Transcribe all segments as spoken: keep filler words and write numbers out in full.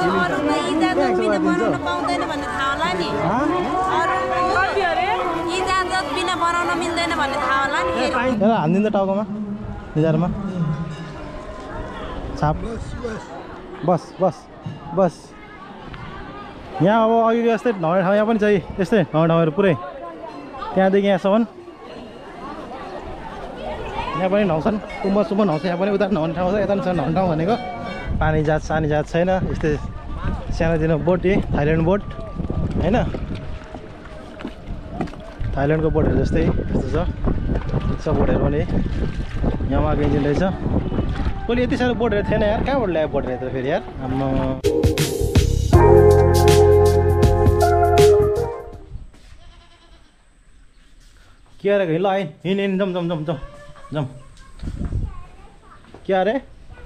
पाउँदैन भन्ने थाहा होला नि इजाजत बिना बनाउन मिल्दैन भन्ने थाहा होला नि हान्दिन्छ टाउकोमा निजारमा छाप बस बस बस यहाँ अब अघि जस्तै ढाउने ठाउँ यहाँ पनि चाहिँ यस्तै ढाउने ठाउँहरू पुरै त्यहाँदेखि यहाँसम्म यहाँ पनि ढाउँछन् कुम्भ सुम्भ ढाउँछ यहाँ पनि उता ढाउने ठाउँ छ यता पनि छ ढाउने ठाउँ भनेको पानी जहाज सानी जहाज छैन यस्तै सानोतिनो बोट यही थाइल्यान्ड बोट होइन थाइल्यान्डको बोटहरू जस्तै यस्तो छ छ बोटहरू पनि यहाँको इन्जिन रहेछ पहिले यति साह्रो बोटहरू थिएन यार कहाँबाट ल्यायो बोटहरू त फेरि यार आम्मा के अरे ल है हिँड हिँड जम जम जम जम जम के अरे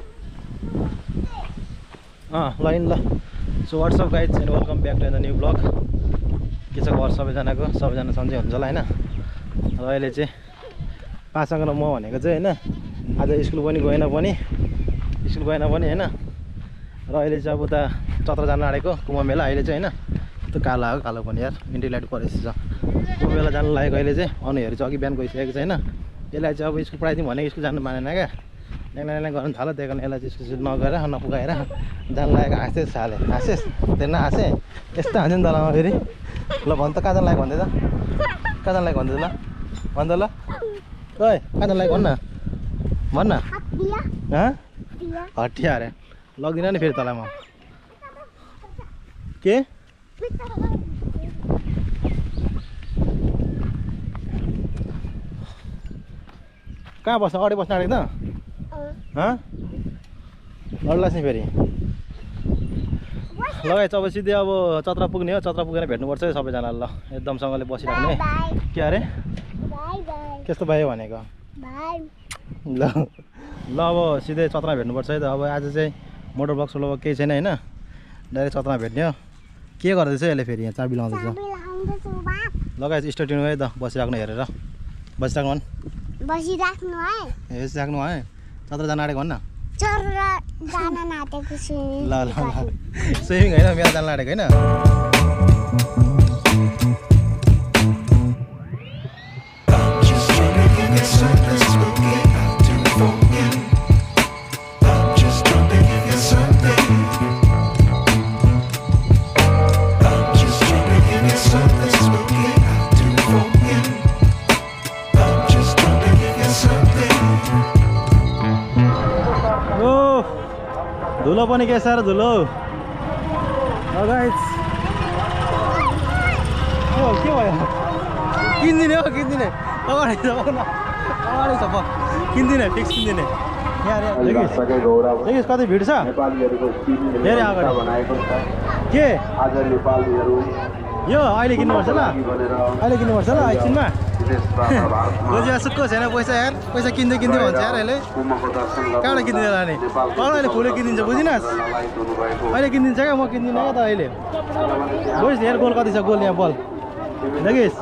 अँ ल हिँड ल so what's up guys and welcome back to the new vlog के छ घर सबैजनाको सबैजना सन्चै हुन्छ होला होइन र अहिले चाहिँ पाँचसँग म भनेको चाहिँ होइन आज स्कुल पनि गएन पनि स्कुल गएन पनि होइन र अहिले चाहिँ अब उता चत्र जान आँटेको कुम्भ मेला अहिले चाहिँ होइन त्यो कालो आएको कालो पनि यार इन्डी लाइट परेको छ कुम्भ मेला जानु लागेको अहिले चाहिँ अनुहरू चाहिँ अघि बिहान गइसकेको छ होइन यसलाई चाहिँ अब स्कुल पढाइदिउँ भनेको स्कुल जानु मानेन क्या ल्याङ गर्नु थाल्यो त्यही कारण यसलाई चाहिँ स्कुल नगएर नपुगाएर जानु लागेको हाँसेस् हाले हाँसेस् त्यो नहाँसे यस्तो हाँस्यो नि तलमा फेरि ल भन् त कहाँ जानु लाग्यो भन्दै त कहाँ जानु लाग्यो भन्दै ल भन् त ल ओइ कहाँ जानु लाग्यो भन् न भन् न हटिया अरे लग्दिनँ नि फेरि तँलाई म के कहाँ बस्छ अगाडि बस्न आँटेको त लड्लास् नि फेरि लगाएछ अब सिधै अब चत्रा पुग्ने हो चत्रा पुगेर भेट्नुपर्छ है सबैजना ल एकदमसँगले बसिराख्ने के अरे कस्तो भयो भनेको ल ल अब सिधै चत्रा भेट्नुपर्छ है त अब आज चाहिँ मोटर ब्लग सोलो केही छैन होइन डाइरेक्ट चत्रमा भेट्ने हो के गर्दैछ यसले फेरि यहाँ चाबी लाउँदैछ लगाएछ स्टेटिङ है त बसिराख्नु हेरेर बसिराख्नु बसिराख्नु है ए बसिराख्नु है चत्र जान आँटेको भन् न ल ल स्विमिङ होइन मेला जान आँटेको होइन धुलो पनि के साह्रो धुलो गाइस के भयो किन्दिने हो किन्दिने अगाडि छ अगाडि छ किन्दिने फिक्स किन्दिने यहाँ देखिस् कति भिड छ धेरै अगाडि के यो अहिले किन्नुपर्छ ल अहिले किन्नुपर्छ ल एकछिनमा रोजिया सुक्को छैन पैसा यार पैसा किन्दै किन्दै भन्छ यार अहिले कहाँबाट किनिदिन्छ लाने अहिले फुलै किनिदिन्छ बुझिनस् अहिले किनिदिन्छ क्या म किन्दिनँ क्या त अहिले बुझ् हेर गोल कति छ गोल यहाँ बल देखिस्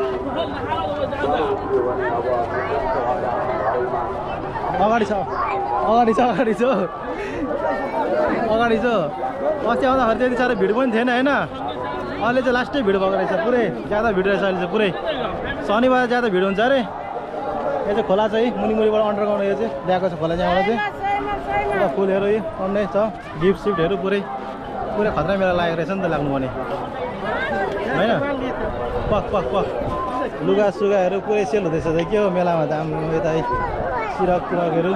अगाडि छ अगाडि छ अगाडि छ अगाडि छ अस्ति आउँदाखेरि त्यति साह्रो भिड पनि थिएन होइन अहिले चाहिँ लास्टै भिड भएको रहेछ पुरै ज्यादा भिड रहेछ अहिले चाहिँ पुरै शनिबार ज्यादा भिड हुन्छ अरे यो चाहिँ खोला चाहिँ मुनि मुनिबाट अन्डरग्राउन्ड यो चाहिँ ल्याएको छ खोला त्यहाँबाट चाहिँ पुरा फुलहरू यो अन्नै छ गिफ्ट सिफ्टहरू पुरै पुरै खतरा मेला लागेको रहेछ नि त लाग्नु भने होइन पक पक पक लुगा सुगाहरू पुरै सेल हुँदैछ त के हो मेलामा त आम्म यता सिरक पुरकहरू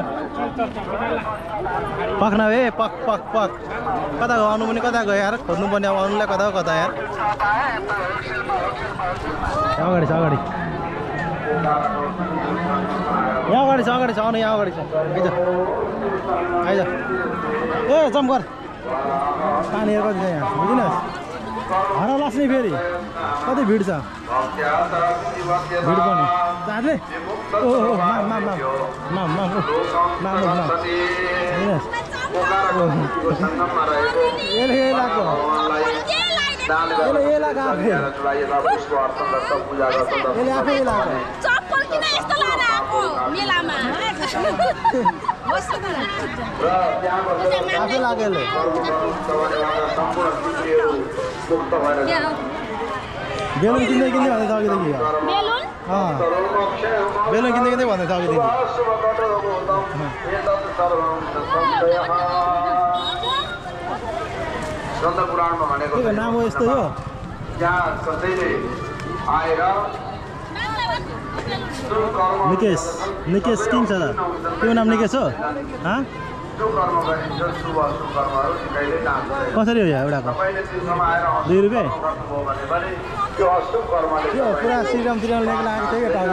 पक्न भए पक पक पक कता गयो आउनु पनि कता गयो यार खोज्नुपर्ने अब आउनुलाई कता हो कता यार अगाडि छ अगाडि यहाँ अगाडि छ अगाडि छ आउनु यहाँ अगाडि छ आइज आइज ए जम्प गर पानीहरू कति छ यहाँ बुझिनस् हरा लास्ने फेरि कति भिड छ भिड पनि जाँदै ओहो माम माम माम माम माम माम माम बुझिनस् यसले यही लाग्यो यसले यही लाग्यो आफै यसले आफै लाग्यो चप्पल किन यस्तो लाएर आएको मेलामा आफै लाग्यो यसले के हो बेलुन किन्दै किन्दै भन्दैछ अघिदेखि बेलुन अँ बेलुन किन्दै किन्दै भन्दैछ अघिदेखि के नाम हो यस्तो हो निकेश निकेश किन छ त त्यो नाम निकेश हो हाँ कसरी हो यहाँ एउटाको दुई रुपियाँ त्यो पुरा श्रीराम श्रीराम लेखेर आएको थियो क्या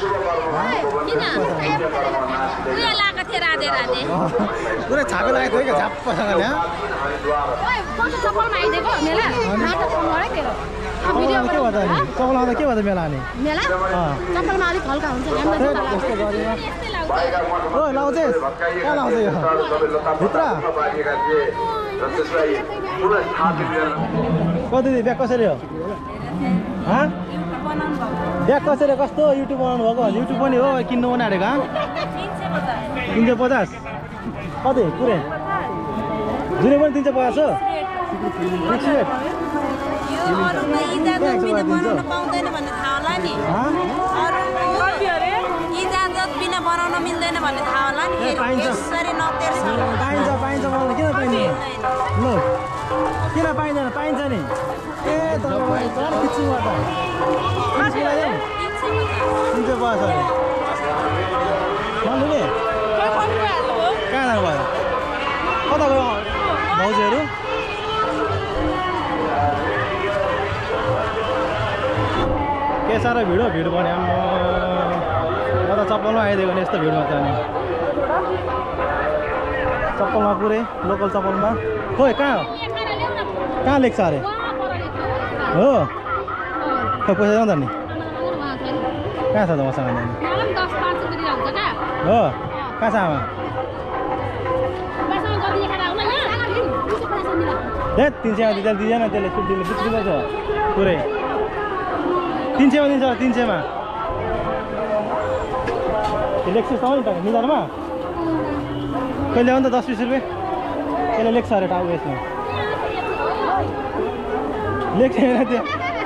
टाउमा पुरा छापे लगाएको थियो क्या झाप्पसँगले चप्पल के भन्छ नि चप्पल आउँदा के भन्छ मेला अनि ओ लाउँछेस् कहाँ लाउँछ यो भित्र कति ब्याग कसरी हो ब्याग कसरी कस्तो युट्युब बनाउनु भएको युट्युब पनि हो किन्नु पनि आँटेको तिन सय पचास कति पुरै जुनै पनि तिन सय पचास हो पाउँदैन भन्ने थाहा होला नि इजाजत बिना बनाउन मिल्दैन भन्ने थाहा होला नि यसरी नतेर्छ पाइन्छ पाइन्छ बनाउन किन पाइँदैन ल किन पाइँदैन पाइन्छ नि ए तपाईँ किचुबाट तिन सय पचास अरे भन्नु नि कहाँ जानुभयो कता गयो भाउजूहरू के साह्रो भिड हो भिड पनि आम्मा म त चप्पलमा आइदिएको नि यस्तो भिडमा त अनि चप्पलमा पुरै लोकल चप्पलमा खोइ कहाँ हो कहाँ लेख्छ अरे हो खोइ पैसा जाउँदा नि कहाँ छ त मसँग हो कहाँ छ आमा ए तिन सयमा दिँदा दिँदैन त्यसले सुटिले बिच्किँदैछ पुरै तिन सयमा दिन्छ तिन सयमा लेख्छस् त नि त मिजारमा कहिले हो नि त दस बिस रुपियाँ त्यसले लेख्छ अरे टाउ यसमा लेख्छ होइन त्यो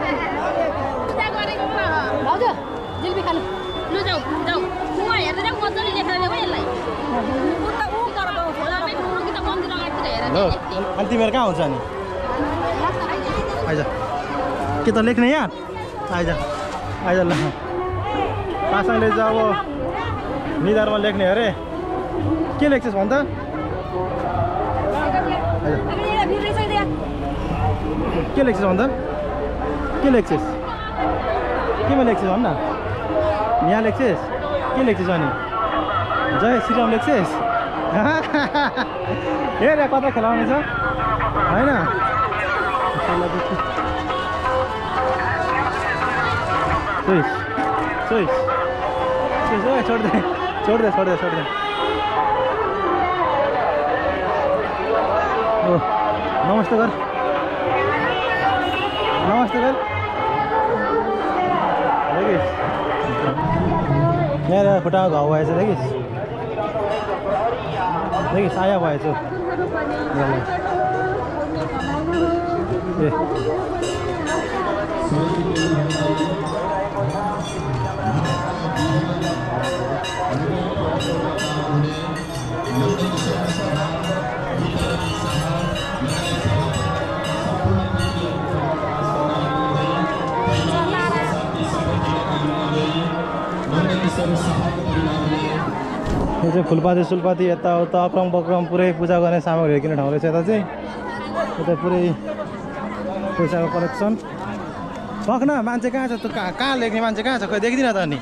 अनि तिमीहरू कहाँ हुन्छ अनि आइज के त लेख्ने यहाँ आइज आइज ल पासाङले चाहिँ अब निधारमा लेख्ने अरे के लेख्छस् भन् त के लेख्छस् भन् त के लेख्छस् केमा लेख्छस् भन् न यहाँ लेख्छस् के लेख्छस् अनि जय श्रीराम लेख्छस् हेर कता खेलाउने छ होइन सोइस सोइस सोइस ओ छोड्दै छोड्दै छोड्दै छोड्दै ओ नमस्ते गर नमस्ते गर देखिस् यहाँ खुट्टामा घाउ भएछ देखिस् देखिस् आया भएछ ए यो चाहिँ फुलपाती सुलपाती यताउता अक्रम बक्रम पुरै पूजा गर्ने सामग्रीहरू किन्ने ठाउँ रहेछ यता चाहिँ यता पुरै पैसाको कलेक्सन पख न मान्छे कहाँ छ त कहाँ कहाँ लेख्ने मान्छे कहाँ छ खोइ देख्दिनँ त अनि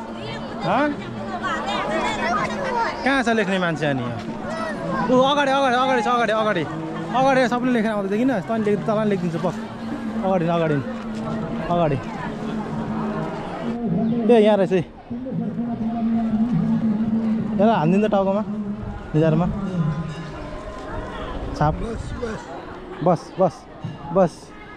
कहाँ छ लेख्ने मान्छे अनि ऊ अगाडि अगाडि अगाडि छ अगाडि अगाडि अगाडि सबले लेखेर आउँदा देखिन तँ लेख तँलाई लेखिदिन्छु पख अगाडि अगाडि अगाडि ए यहाँ रहेछ यहाँ हानिदिनु त टाउकोमा निधारमा छाप बस बस बस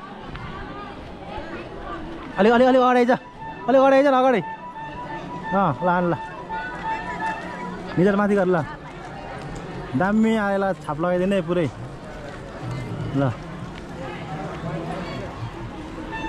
अलिक अलिक अलिक अगाडि आइज अलिक अगाडि आइज न अगाडि अँ ल आन ल निधार माथि गर ल दामी आएला छाप लगाइदिने पुरै ल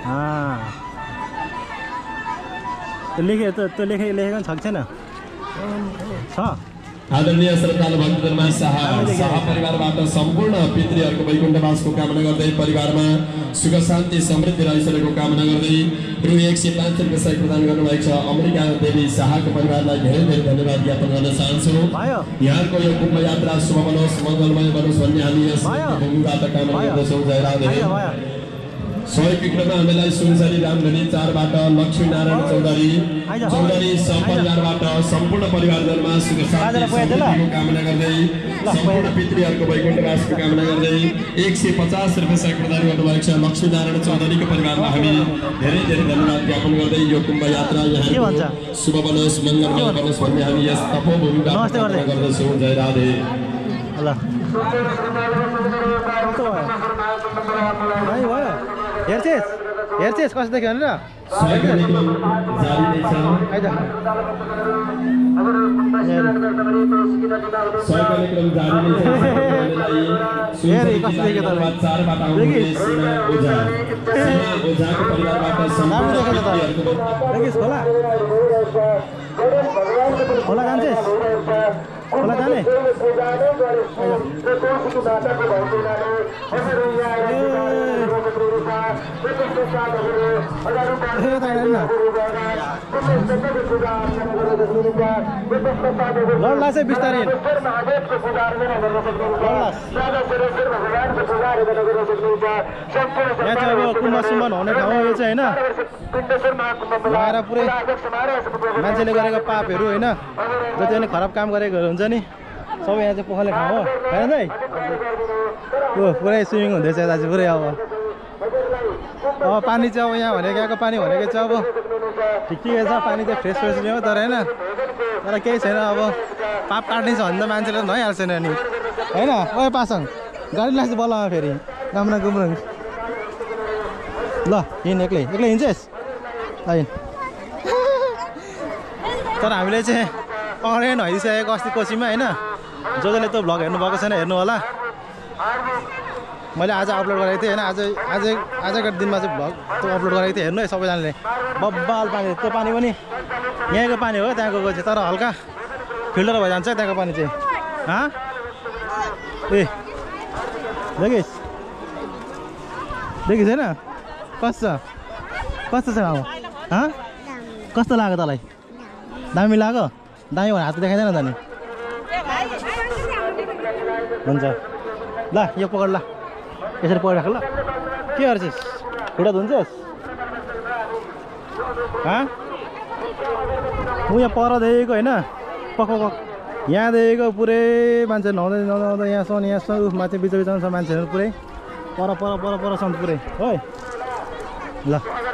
त्यो लेखे त्यो लेखे लेखेको छ कि छैन छ आदरणीय श्रद्धालु भक्तजनमा शाह शाह परिवारबाट सम्पूर्ण पितृहरूको वैकुण्ठवासको कामना गर्दै परिवारमा सुख शान्ति समृद्धि रहिसकेको कामना गर्दै रु एक सय पाँच रुपियाँ सहयोग प्रदान गर्नुभएको छ अमेरिका देवी शाहको परिवारलाई धेरै धेरै धन्यवाद ज्ञापन गर्न चाहन्छु। यहाँको यो कुम्भ यात्रा शुभ बनोस् मङ्गलमय बनोस् भन्ने हामी यस भूमिबाट कामना गर्दछौँ। जय राधे। सहयोग विक्रममा हामीलाई सुनसरी रामधनी चारबाट लक्ष्मीनारायण चौधरी चौधरी सपरिवारबाट सम्पूर्ण परिवारजनमा सुख शान्तिको कामना गर्दै सम्पूर्ण पितृहरूको वैकुण्ठवासको कामना गर्दै एक सय पचास रुपियाँ सहयोग प्रदान गर्नुभएको छ लक्ष्मीनारायण चौधरीको परिवारलाई हामी धेरै धेरै धन्यवाद ज्ञापन गर्दै यो कुम्भ यात्रा यहाँ शुभ बनोस् मङ्गलमय बनोस् भन्ने हामी यस तपोभूमिबाट कामना गर्दछौँ। जय राधे। हेर्छेस् हेर्छेस् कस्तो देख्यो भनेर खोला जान्छेस् खोला जाने लड्ला चाहिँ बिस्तारै यहाँ चाहिँ अब कुम्भ सुम्बन हुने ठाउँ हो यो चाहिँ होइन लगाएर पुरै मान्छेले गरेको पापहरू होइन जति पनि खराब काम गरेकोहरू हुन्छ नि सबै यहाँ चाहिँ पोखरले ठाउँ हो होइन दाइ ओ पुरै स्विमिङ हुँदैछ दाजु पुरै अब अब पानी चाहिँ अब यहाँ भनेको यहाँको पानी भनेको चाहिँ अब ठिकै छ पानी चाहिँ फ्रेस फ्रेस नै हो तर होइन तर केही छैन अब पाप काट्ने छ भने त मान्छेले भइहाल्छ नि अनि होइन ओ पासङ गाडी लाग्छ बल्लमा फेरि राम्रो गुम्रुङ ल हिँड एक्लै एक्लै हिँड्छेस् ल हिँड तर हामीले चाहिँ पक्रेर नहिदिसकेको अस्ति कोसीमा होइन जो जसले त्यो भ्लग हेर्नुभएको छैन हेर्नु होला मैले आज अपलोड गरेको थिएँ होइन आज आज आजको दिनमा चाहिँ भ्लग त्यो अपलोड गरेको थिएँ हेर्नु है सबैजनाले बब्बाल पानी त्यो पानी पनि यहीँको पानी हो त्यहाँको चाहिँ तर हल्का फिल्टर भइजान्छ त्यहाँको पानी चाहिँ हाँ ए देखिस् देखिस् होइन कस्तो कस्तो छ अब हाँ कस्तो लाग्यो तँलाई दामी लाग्यो दामी भने हात देखाइँदैन त नि हुन्छ ल यो पकड ल यसरी पकड राख ल के गर्छस् खुट्टा धुन्छस् हाँ म यहाँ पर देखेको होइन पक पक यहाँ देखेको पुरै मान्छे नुहाउँदै नुहाउँदै यहाँसम्म यहाँसम्म माथि बिच बिचमा छ मान्छेहरू पुरै पर पर पर परसम्म पुरै हो ल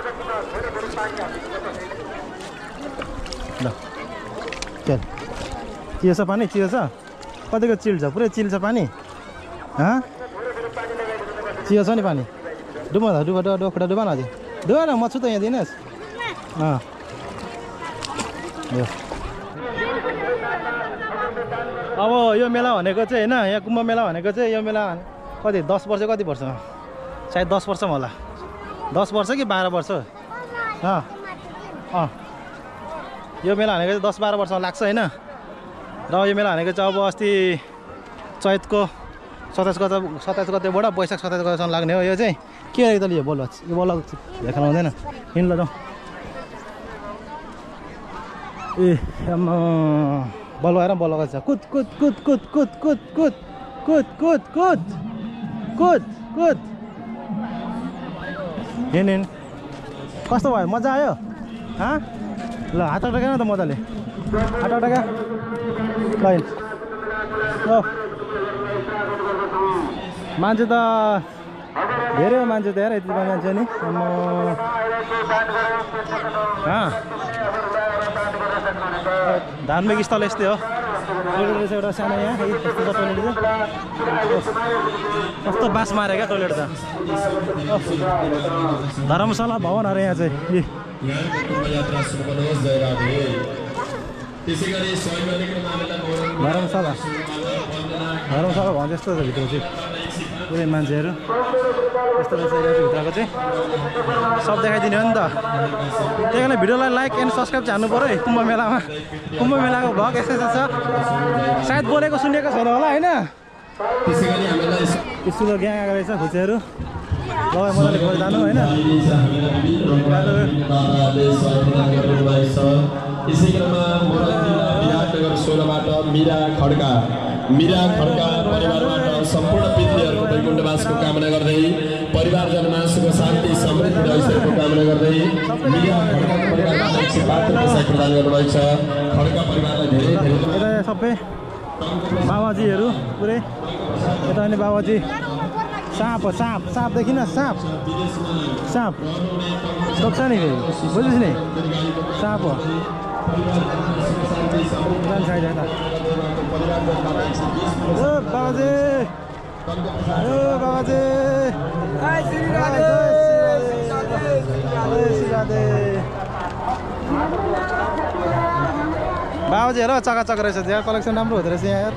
ल चल चियो छ पानी चियो छ कतिको चिल छ पुरै चिल छ पानी हाँ चियो छ नि पानी डुबा त डुबा डुबा खुट्टा डुबा न अझै डुबा न म छु त यहाँ दिनुहोस् अँ अब यो मेला भनेको चाहिँ होइन यहाँ कुम्भ मेला भनेको चाहिँ यो मेला कति दस वर्ष कति वर्ष सायद दस वर्षमा होला दस वर्ष कि बाह्र वर्ष अँ अँ यो मेला भनेको चाहिँ दस बाह्र वर्षमा लाग्छ होइन र यो मेला भनेको चाहिँ अब अस्ति चैतको सत्ताइस गते सत्ताइस गतेबाट वैशाख सत्ताइस गतेसम्म लाग्ने हो यो चाहिँ के रहेको त यो बोल यो बोल देखाउनु हुँदैन हिँड्ल जाउँ ए आम्मा बल आएर बल लगाएको छ कुद कुद कुद कुद कुद कुद कुद कुद कुद कुद कुद कुद हिँड हिँड कस्तो भयो मजा आयो हाँ ल हात अटका न त मजाले हात अटका ल ओ मान्छे त धेरै हो मान्छे त हेर यति मान्छे नि हाँ धार्मिक स्थल यस्तै हो टोइलेट रहेछ एउटा सानो यहाँ यस्तो छ टोइलेट चाहिँ कस्तो बास मारे क्या टोइलेट त धर्मशाला भवन अरे यहाँ चाहिँ धर्मशाला धर्मशाला भवन जस्तो छ भित्र चाहिँ पुरै मान्छेहरू यस्तो रहेछ भित्रको चाहिँ सब देखाइदिने हो नि त त्यही कारण भिडियोलाई लाइक एन्ड सब्सक्राइब चाहिँ हान्नु पऱ्यो है कुम्भ मेलामा कुम्भ मेलाको भ्लग यस्तै छ सायद बोलेको सुनेको छैन होला होइन स्कुलको ग्याङ आएको रहेछ खुचेहरू लगाइ मजाले गएर जानु होइन यसै क्रममा विराटनगर सोह्रबाट मिरा खड्का मिरा खड्का परिवारबाट सम्पूर्ण पितृहरूको वैकुण्ठवासको कामना गर्दै परिवारजनमा सुख शान्ति समृद्धि र ऐश्वर्यको कामना गर्दै मिरा खड्का परिवारबाट एक सय बहत्तर पैसा प्रदान गर्नुभएको छ खड्का परिवारलाई धेरै धेरै यता सबै बाबाजीहरू पुरै यता अनि बाबाजी साँप हो साँप साँप देखिन साँप साँप सक्छ नि फेरि बुझ्नुहोस् नि साँप हो बाबाजी बाबाजी बाबाजी हेर चकाचक रहेछ यहाँ कलेक्सन राम्रो हुँदो रहेछ यहाँ यार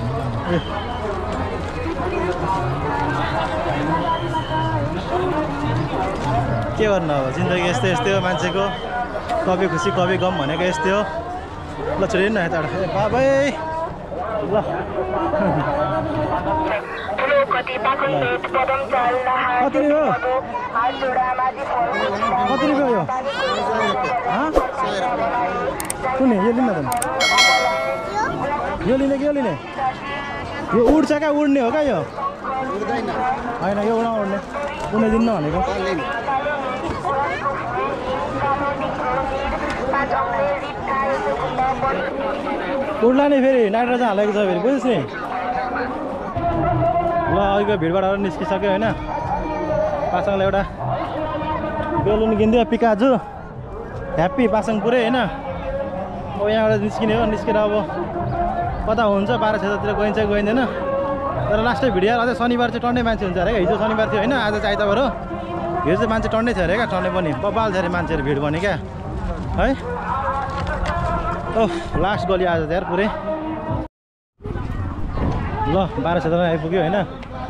के गर्नु अब जिन्दगी यस्तै यस्तै हो मान्छेको कभी खुसी कभी गम भनेको यस्तै हो ल छोडिनु न यताबाट ए बाबै ल कति रुपियाँ कति रुपियाँ यो कुन यो लिन त यो लिने कि यो लिने यो उड्छ क्या उड्ने हो क्या यो होइन यो उडा उड्ने कुनै दिन्न भनेको उड्ला नि फेरि नाइट्रोजन हालेको छ फेरि बुझ्नुहोस् नि ल अहिलेको भिडबाट निस्किसक्यो होइन पासाङले एउटा बेलुन किनिदियो पिकाजु ह्याप्पी पासाङ पुरै होइन अब यहाँबाट निस्किने हो निस्केर अब कता हुन्छ बाह्र क्षेत्रतिर गइन्छ गइँदैन तर लास्टै भिडियो अझै शनिबार चाहिँ टन्नै मान्छे हुन्छ अरे हिजो शनिबार थियो होइन आज चाहिँ आइतबार हो हिजो चाहिँ मान्छे टन्नै थियो अरे क्या टन्नै पनि बबाल थियो अरे मान्छेहरू भिड भने क्या है ओह लास्ट गली आज चाहिँ यार पुरै ल बाह्र क्षेत्रमा आइपुग्यो होइन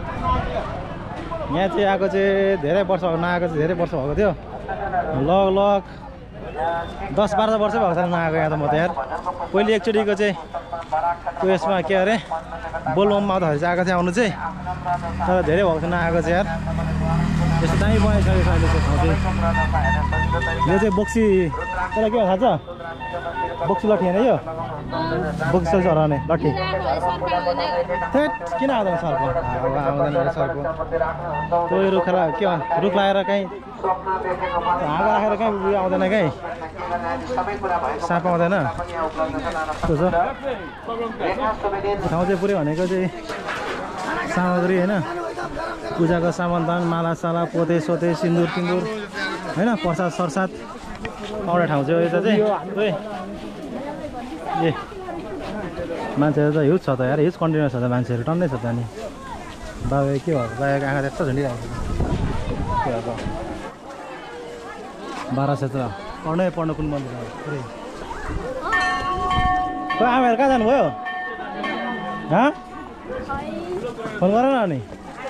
यहाँ चाहिँ आएको चाहिँ धेरै वर्ष नआएको चाहिँ धेरै वर्ष भएको थियो लग लग दस बाह्र वर्ष भएको छ नआएको यहाँ त म त यार पहिले एकचोटिको चाहिँ उयसमा के अरे बोलबममा आउँदाखेरि चाहिँ आएको चाहिँ आउनु चाहिँ तर धेरै भएको छ नआएको चाहिँ यार यस्तो दामी बनाइसकेको छ अहिले चाहिँ ठाउँ चाहिँ यो चाहिँ बोक्सी तर के हो थाहा छ बोक्सी लट्ठी होइन यो बोक्सी हराउने लट्ठी थेट किन आउँदैन सर्प आउँदैन सर्प त्यो रुखलाई के रुख लगाएर कहीँ हाँगा राखेर कहीँ उयो आउँदैन कहीँ साँप आउँदैन त्यो छ ठाउँ चाहिँ पुरै भनेको चाहिँ सामग्री होइन पूजाको सामान दान माला साला पोते सोते सिन्दुर सिन्दुर होइन प्रसाद सरसाद पाउने ठाउँ चाहिँ यता चाहिँ ए मान्छेहरू त हिउज छ त यार हिउज कन्टिन्युस छ त मान्छेहरू टन्नै छ त नि बाबा के भयो बाबाको आँखा त्यस्तो झुन्डिरहेको छ के हो बाह्र क्षेत्र पढ्नै पढ्नु कुन मन्दिर पुरै खै आमाहरू कहाँ जानुभयो हाँ फोन गर न अनि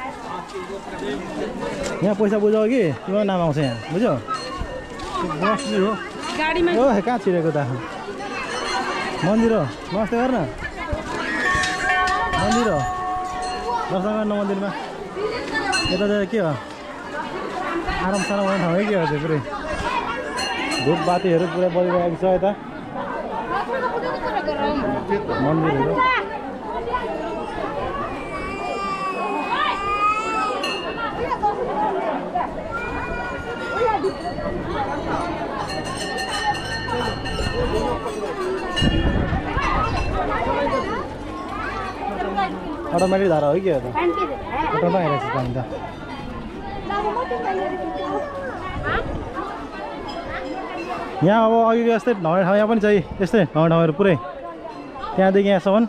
यहाँ पैसा बुझाऊ कि तिम्रो नाम आउँछ यहाँ बुझ्यौ हो गाडीमा हो कहाँ छिरेको त मन्दिर हो नमस्ते गर्न मन्दिर हो दर्शन गर्न मन्दिरमा यता चाहिँ के हो आराम साराम गर्ने ठाउँ है के हो चाहिँ पुरै धुपबातीहरू पुरै बलिरहेको छ यता मन्दिरहरू अटोमेटिक धारा हो कि हो त अटोमा हेरेको छ पानी त यहाँ अब अघिको यस्तै ढाउने ठाउँ यहाँ पनि चाहिँ यस्तै ढाउने ठाउँहरू पुरै त्यहाँदेखि यहाँसम्म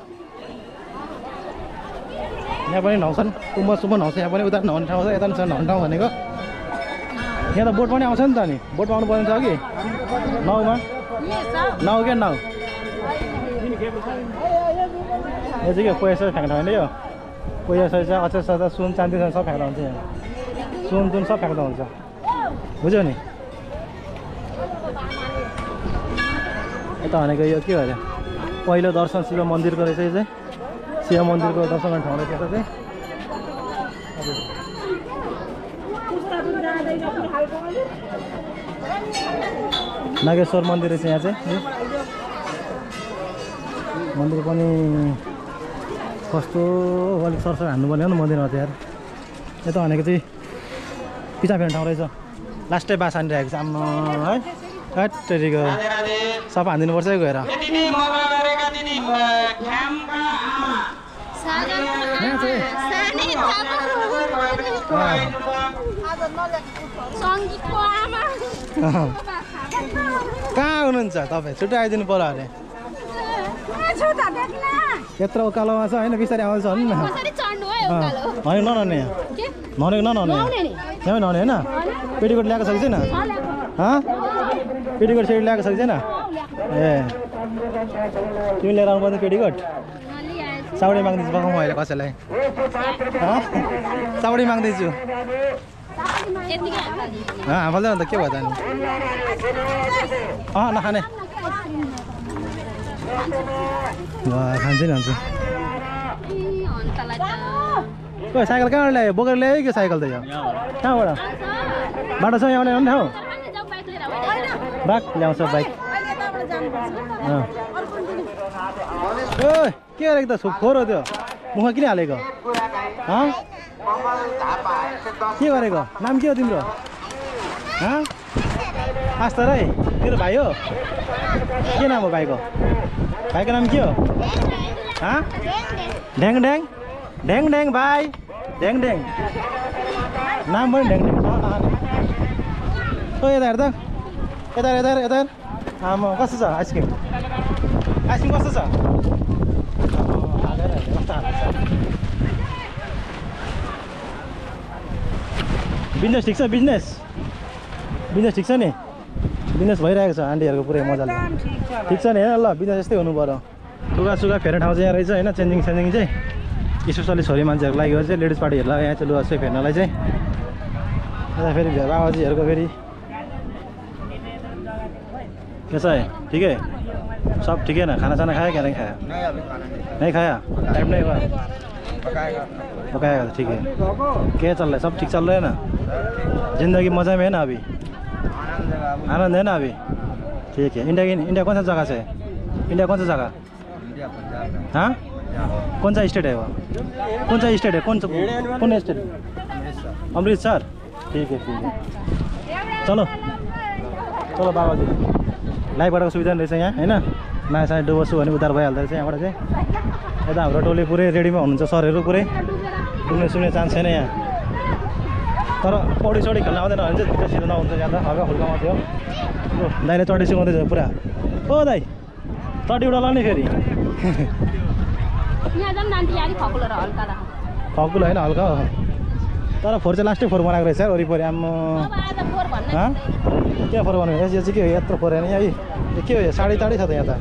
यहाँ पनि ढाउँछन् कुम्भ सुम्भ ढाउँछ यहाँ पनि उता ढाउने ठाउँ छ यता पनि छ ढाउने ठाउँ भनेको यहाँ त बोट पनि आउँछ नि त नि बोट पाउनु पर्ने छ कि नाउमा नाउ क्या नाउ यो चाहिँ के पैसा फ्याँक्न होइन यो पैसा सैसा अचार सचार सुन चाँदी सब फ्याँक्दा हुन्छ यहाँ सुन तुन सब फ्याँक्दा हुन्छ बुझ्यो नि यता भनेको यो के अरे पहिलो दर्शन शिव मन्दिरको रहेछ यो चाहिँ शिव मन्दिरको दर्शन गर्ने ठाउँ रहेछ चाहिँ नागेश्वर मन्दिर रहेछ यहाँ चाहिँ मन्दिर पनि कस्तो अलिक सरसर हान्नु पर्ने हो नि मन्दिरमा त यार यता भनेको चाहिँ पिछा फेर्ने ठाउँ रहेछ लास्टै बास हानिरहेको छ आम्मा है कतिको सफा हानिदिनुपर्छ है गएर कहाँ हुनुहुन्छ तपाईँ छुट्टै आइदिनु पर्यो अरे यत्रो उकालोमा छ होइन बिस्तारै आउँछ नि न होइन ननहुने नहुनेको ननहुने यहाँ नहुने होइन पेटीकोट ल्याएको छ कि छैन पेटीकोट सेटी ल्याएको छ कि छैन ए तिमी लिएर आउनु पर्ने पेटीकोट चाउडी माग्दैछु बगाउँ अहिले कसैलाई चाउडी माग्दैछु हाम्रोले अन्त के भयो त नि अँ नखाने खान्छ नि खान्छ ओ साइकल कहाँबाट ल्यायो बोकेर ल्यायो कि साइकल त यो कहाँबाट बाटो छ यहाँ ल्याउने ठाउँ बाइक ल्याउँछ बाइक ओ के गरेको त खोर हो त्यो मुख किन हालेको के गरेको नाम के हो तिम्रो आस्था राई तेरो भाइ हो के नाम हो भाइको भाइको नाम के हो ढ्याङ ढ्याङ ढ्याङ ढ्याङ भाइ ढ्याङ ढ्याङ नाम पनि ढ्याङ ढ्याङ ओ यता हेर त यता यता यता आमा कस्तो छ आइसक्रिम आइसक्रिम कस्तो छ बिजनेस ठिक छ बिजनेस बिजनेस ठिक छ नि बिजनेस भइरहेको छ आन्टीहरूको पुरै मजाले ठिक छ नि होइन ल बिजनेस यस्तै हुनु पऱ्यो लुगा सुगा फेर्ने ठाउँ चाहिँ यहाँ रहेछ होइन चेन्जिङ सेन्जिङ चाहिँ स्पेसली छोरी मान्छेहरूको लागि चाहिँ लेडिज पार्टीहरूलाई यहाँ चाहिँ लुगा चाहिँ फेर्नलाई चाहिँ यता फेरि बाबाजीहरूको फेरि के छ है ठिकै सब ठिकै न खानासाना खायो क्या नहीं खाया नहीं खाया टाइम नहीं हुआ पकाएगा तो ठीक है क्या चल रहा है सब ठीक चल रहा है ना जिंदगी मज़े में है ना अभी आनंद है ना अभी ठीक है इंडिया की इंडिया कौन सा जगह से इंडिया कौन सा जगह हाँ कौन सा स्टेट है वो कौन सा स्टेट है कौन सा कौन स्टेट अमृतसर ठीक है ठीक है चलो चलो बाबा जी लाइफबाट सुविधा रहेछ यहाँ होइन नयाँ सानो डुबोसु भने उद्धार भइहाल्दो रहेछ यहाँबाट चाहिँ यता हाम्रो टोली पुरै रेडीमा हुनुहुन्छ सरहरू पुरै डुब्ने सुन्ने चान्स छैन यहाँ तर पौडी सौडी खेल्न आउँदैन भने चाहिँ भित्र सिधो नहुन्छ यहाँ त हल्का फुल्का मात्रै हो दाइले चढी सिकाउँदैछ पुरा ओ दाइ चढी उडा नि फेरि खकुलो होइन हल्का हो तर फोहोर चाहिँ लास्टै फोहोर बनाएको रहेछ वरिपरि आम्म के फोहोर बनाएको यो चाहिँ के हो यत्रो फोहोर होइन यहाँ के हो यो साडी ताडी छ त यहाँ त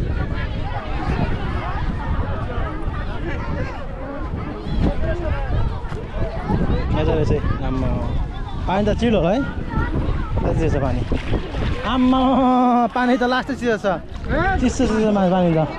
यहाँ चाहिँ रहेछ आम्मा पानी त चिल होला है कति छ पानी आम्मा पानी त लास्टै चिसो छ चिसो चिसो पानी त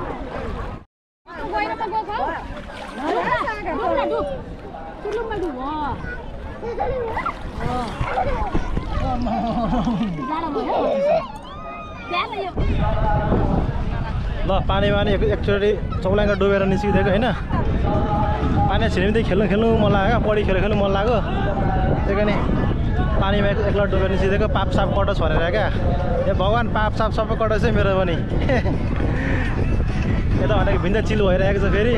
ल पानीमा नि एकचोटि चौलाङ्गा डुबेर निस्किदिएको होइन पानी छिरेपछि खेल्नु खेल्नु मन लाग्यो पौडी खेल्नु खेल्नु मन लाग्यो त्यही कारण पानीमा एकलट डुबेर निस्किदिएको पाप साप कटोस् भनेर क्या ए भगवान् पाप साप सबै कटोस् है मेरो पनि यता भनेको भिन्न चिल भइरहेको छ फेरि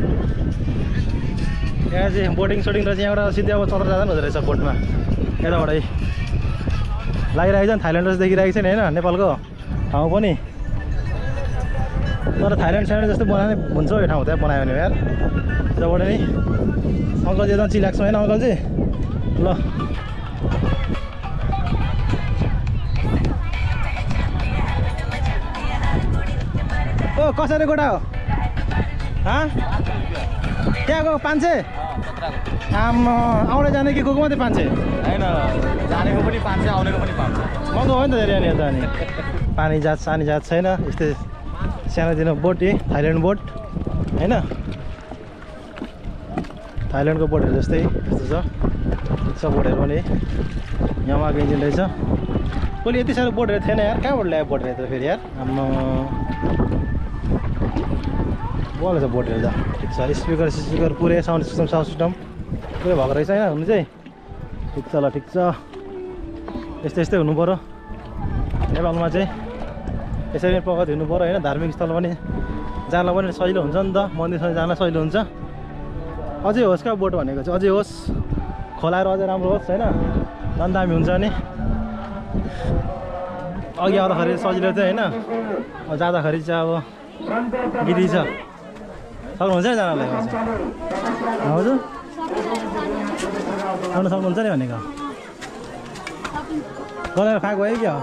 यहाँ चाहिँ बोटिङ सोटिङ रहेछ यहाँबाट सिधै अब चल्दै जाँदा पनि हुँदो रहेछ बोटमा यताबाटै लागिरहेको छ नि थाइल्यान्ड जस्तो देखिरहेको छ नि होइन नेपालको ठाउँ पनि तर थाइल्यान्ड साइड जस्तो बनाउने हुन्छ यो ठाउँ त्यहाँ बनायो भने यार यताबाट नि अङ्कल चाहिँ एकदम चिलाएको छ होइन अङ्कल चाहिँ ल ओ कसरी गोटा हो त्यहाँको पाँच सय आमा आउने जाने कि गएको मात्रै पाँच सय होइन जानेको पनि पाँच सय आउनेको पनि पाँच सय महँगो हो नि त धेरै यहाँनिर त अनि पानी जात सानी जात छैन यस्तै सानोतिनो बोट यही थाइल्यान्ड बोट होइन थाइल्यान्डको बोटहरू जस्तै यस्तो छ छ बोटहरू पनि यामाहाको इन्जिन रहेछ पहिले यति साह्रो बोटहरू थिएन यार कहाँबाट ल्यायो बोटहरू त फेरि यार आम्मा बोल छ बोटहरू त ठिक छ स्पिकर स्पिकर पुरै साउन्ड सिस्टम साउन्ड सिस्टम पुरै भएको रहेछ होइन हुनु चाहिँ ठिक छ ल ठिक छ यस्तै यस्तै हुनु पऱ्यो नेपालमा चाहिँ यसरी प्रगति हुनु पऱ्यो होइन धार्मिक स्थल पनि जान पनि सजिलो हुन्छ नि त मन्दिरसम्म जान सजिलो हुन्छ अझै होस् क्या बोट भनेको चाहिँ अझै होस् खोलाएर अझै राम्रो होस् होइन झन् दामी हुन्छ नि अघि आउँदाखेरि सजिलो थियो होइन जाँदाखेरि चाहिँ अब गिरी छ सक्नुहुन्छ नि जानलाई हजुर आउनु सक्नुहुन्छ नि भनेको गलेर खाएको है क्या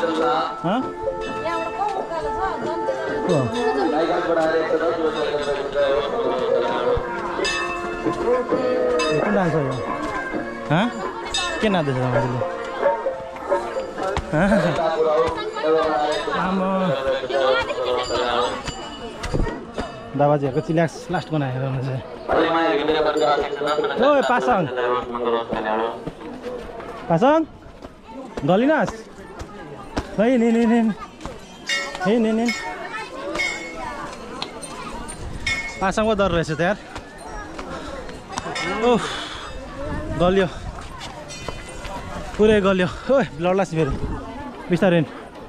कुन डान्स हो यो के नाच्दैछ तपाईँले आमा दाबाजीहरूको चिल्याक्स लास्ट बनाएर चाहिँ ओ पासाङ पासाङ गलिनास् है नि नि नि है नि नि पासाङको डर रहेछ त यार ओह गल्यो पुरै गल्यो ओ लड्लास् फेरि बिस्तारै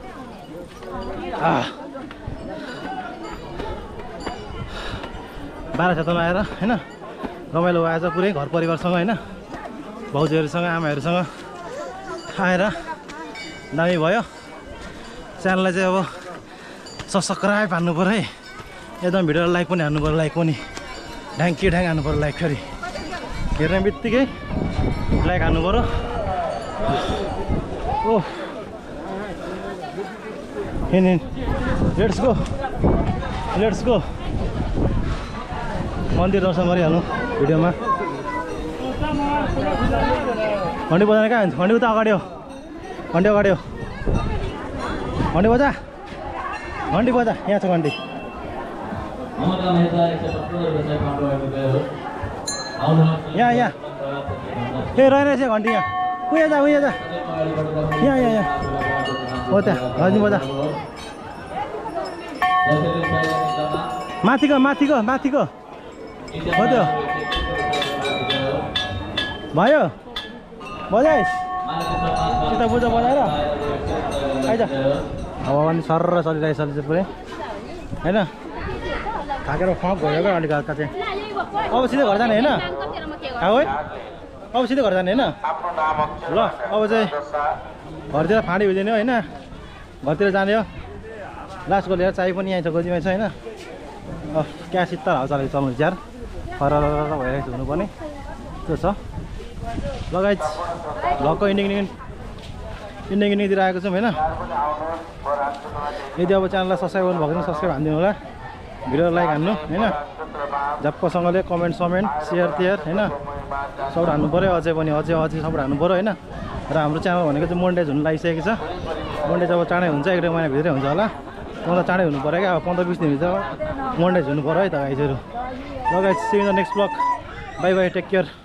बाह्र क्षेत्रमा आएर होइन रमाइलो आएछ पुरै घर परिवारसँग होइन भाउजूहरूसँग आमाहरूसँग आएर दामी भयो च्यानललाई चाहिँ अब सब्सक्राइब हान्नु पऱ्यो है एकदम भिडियोलाई लाइक पनि हान्नु पऱ्यो लाइक पनि ढ्याङ के ढ्याङ हान्नु पऱ्यो लाइक फेरि हेर्ने बित्तिकै लाइक हान्नु पऱ्यो ओह हिँड लेट्स गो लेट्स गो मन्दिर दर्शन गरिहालौँ भिडियोमा घन्टी बजाउने कहाँ हुन्छ घन्टी उता अगाडि हो घन्टी अगाडि हो घन्टी बजा घन्टी बजा यहाँ छ घन्टी यहाँ यहाँ ए रहेछ घन्टी यहाँ उयो जा उयो जा यहाँ यहाँ यहाँ हो त्यहाँ घन्टी बजा माथिको माथिको माथिको हो त्यो भयो बजाइस् यता बुझ बजाएर आइज हावा पनि सर्र चलिरहेछ चाहिँ पुरै होइन थाकेर फक भयो क्या अलिक हल्का चाहिँ अब सिधै घर जाने होइन आऊ है अब सिधै घर जाने होइन ल अब चाहिँ घरतिर फाँडी हुँदैन होइन घरतिर जाने हो लास्ट गोलिएर चाय पनि यहाँ छ गोजीमा छ होइन क्या शीतल हावा चलेको चल्नु च्यार फर भइरहेको हुनुपर्ने त्यो छ लगाइ भ्लगको इन्डिङ इन्डिङ इन्डिङ इन्डिङतिर आएको छौँ होइन यदि अब च्यानललाई सब्सक्राइब गर्नु भएको छ सब्सक्राइब हानिदिनु होला भिडियो लाइक हान्नु होइन झप्पसँगले कमेन्ट समेन्ट सेयर तियर होइन सबै हान्नु पऱ्यो अझै पनि अझै अझै सबै हान्नु पऱ्यो होइन र हाम्रो च्यानल भनेको चाहिँ मोन्टाइज हुनु लागिसकेको छ मोन्टाइज अब चाँडै हुन्छ एक डेढ महिनाभित्रै हुन्छ होला मलाई चाँडै हुनु पऱ्यो क्या अब पन्ध्र बिस दिनभित्र मोन्टाइज हुनु पऱ्यो है त गाइजहरू ल guys see in the next vlog bye bye take care